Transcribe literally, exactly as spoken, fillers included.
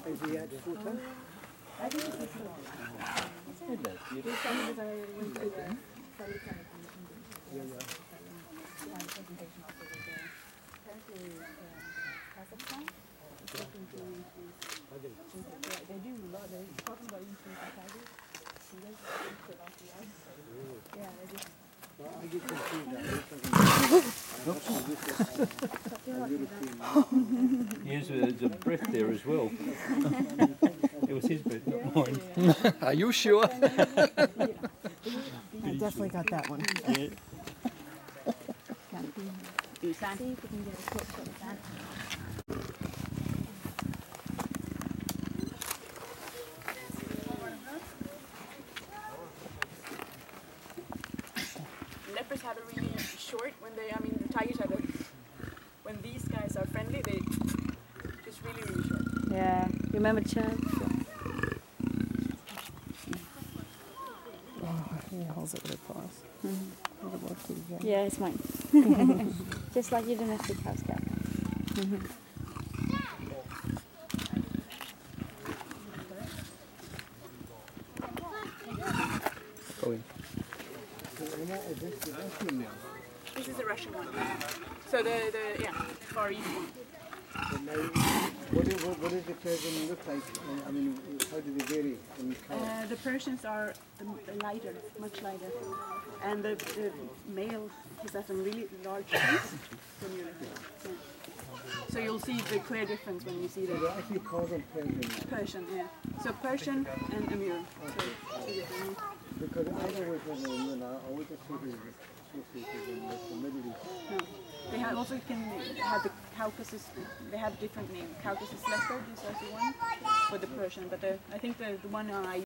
Is he at the full time? I think it's this one. This one is I went to the study camp in India. Yeah, yeah. My presentation also was there. Apparently, um, Kazakhstan is looking to increase. Yeah, they do a lot. They're talking about increasing tigers. And they put off the ice. So, yeah, they just. Well, I get confused now. Yes, there's a breath there as well. It was his breath, not mine. Are you sure? I definitely got that one. Yeah. See if we can get a quick shot of that. Leopards have a really short when they. I mean, the tigers have a. When these guys are friendly, they just really, really short. Yeah, you remember Chad? Oh, he holds it really close. Mm-hmm. Yeah, it's mine. Just like your domestic house cat. Mm-hmm. Go in. This is a Russian one. So the, the yeah, Far East one. What, is, what, what does the Persian look like? I mean, how do they vary in color? Uh, the Persians are um, lighter, much lighter. And the, the male has a really large face. When you look at it. Yeah. So you'll see the clear difference when you see So the they actually call them Persian. Persian, yeah. So Persian and Amur. So, two different. Because I always have a, you know, I always associated associated them with the Middle East. No. They have also can have the Caucasus. They have different names. Caucasus leopard is also one for the Persian, but the, I think the the one I